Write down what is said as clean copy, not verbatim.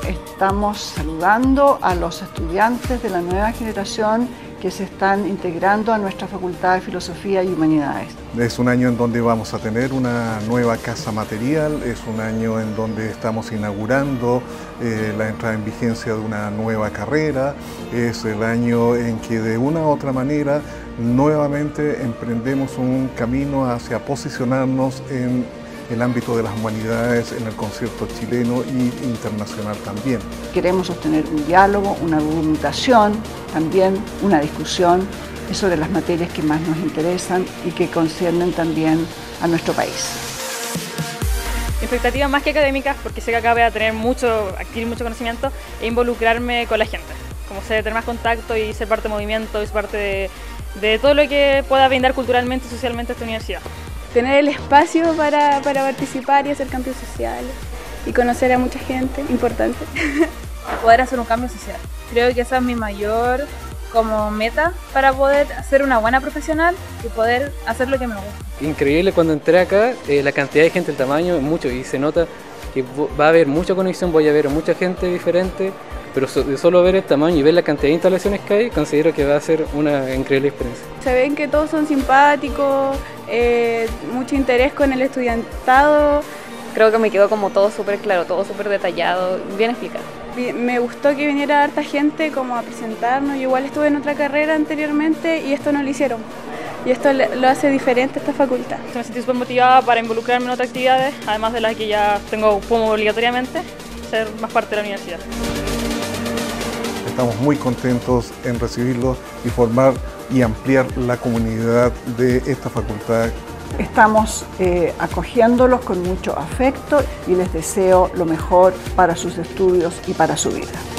estamos saludando a los estudiantes de la nueva generación que se están integrando a nuestra Facultad de Filosofía y Humanidades. Es un año en donde vamos a tener una nueva casa material, es un año en donde estamos inaugurando la entrada en vigencia de una nueva carrera, es el año en que de una u otra manera nuevamente emprendemos un camino hacia posicionarnos en el ámbito de las humanidades, en el concierto chileno y internacional también. Queremos sostener un diálogo, una argumentación, también una discusión sobre las materias que más nos interesan y que conciernen también a nuestro país. Expectativas más que académicas, porque sé que acá voy a tener adquirir mucho conocimiento e involucrarme con la gente, como sé, tener más contacto y ser parte del movimiento y ser parte de todo lo que pueda brindar culturalmente y socialmente esta universidad. Tener el espacio para participar y hacer cambios sociales y conocer a mucha gente, importante. Poder hacer un cambio social. Creo que esa es mi mayor como meta para poder ser una buena profesional y poder hacer lo que me gusta. Increíble cuando entré acá, la cantidad de gente, el tamaño es mucho y se nota que va a haber mucha conexión, voy a ver a mucha gente diferente, pero de solo ver el tamaño y ver la cantidad de instalaciones que hay, considero que va a ser una increíble experiencia. Se ven que todos son simpáticos, mucho interés con el estudiantado. Creo que me quedó como todo súper claro, todo súper detallado, bien explicado. Me gustó que viniera harta gente como a presentarnos. Yo igual estuve en otra carrera anteriormente y esto no lo hicieron. Y esto lo hace diferente a esta facultad. Me sentí súper motivada para involucrarme en otras actividades, además de las que ya tengo como obligatoriamente, ser más parte de la universidad. Estamos muy contentos en recibirlos y formar y ampliar la comunidad de esta facultad. Estamos acogiéndolos con mucho afecto y les deseo lo mejor para sus estudios y para su vida.